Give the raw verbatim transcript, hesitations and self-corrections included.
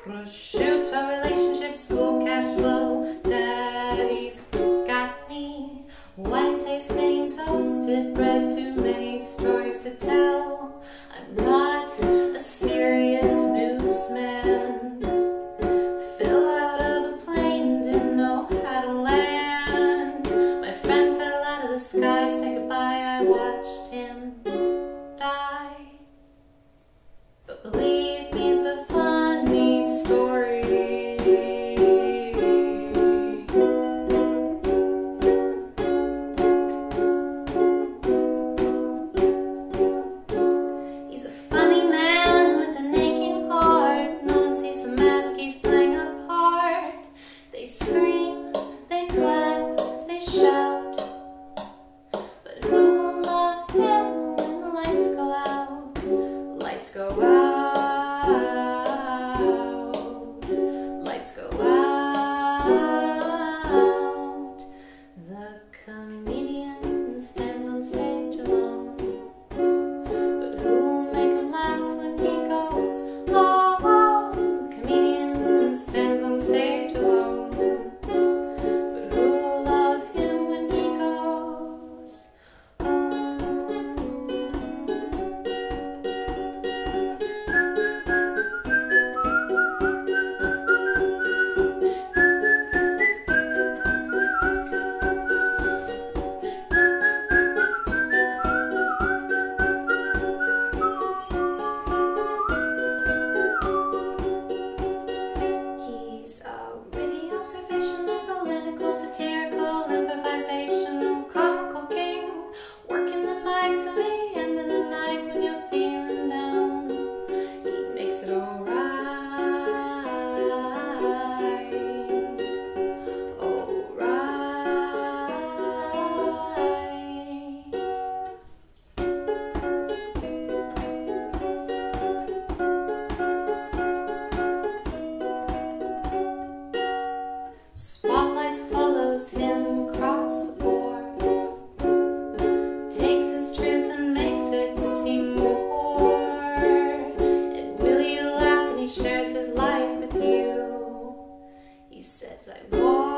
Prosciutto, relationship, school, cash flow, daddy's got me. Wine tasting, toasted bread, too many stories to tell. I'm not a serious newsman. Fell out of a plane, didn't know how to land. My friend fell out of the sky, say goodbye, I watched him die. But believe me, it's a funny story. He's a funny man with an aching heart. No one sees the mask he's playing a part. They scream, they clap, they shout. But who will love him when the lights go out? Lights go out. Lights go out. The comedian stands on stage alone. But who will make him laugh when he goes, oh, oh. The comedian stands on stage alone. But who will love him when he goes home? He's a witty, observational, political, satirical, improvisational, comical king, working the mic till the end of the night when you're feeling down. He makes it all right, all right. Spotlight follows him across the boards, takes his truth and makes it seem more. And will you laugh when he shares his life with you? He says, I walk